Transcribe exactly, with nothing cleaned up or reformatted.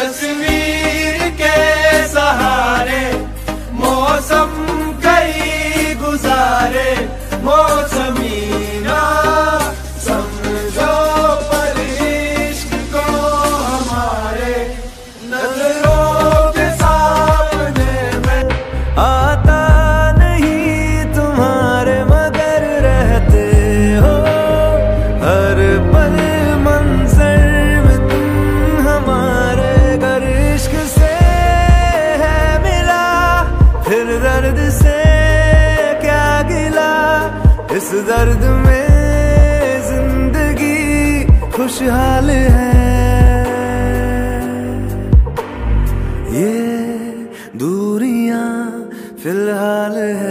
तस्वीर के सहारे मौसम कई गुजारे, मौसमी ना समझो पर इश्क को हमारे नजरों के सामने में आता नहीं तुम्हारे मगर रहते हो हर पल मंजर में तुम हमारे। गर इश्क से है मिला फिर दर्द से क्या गिला, इस दर्द में जिंदगी खुशहाल है। ये दूरियां फिलहाल है।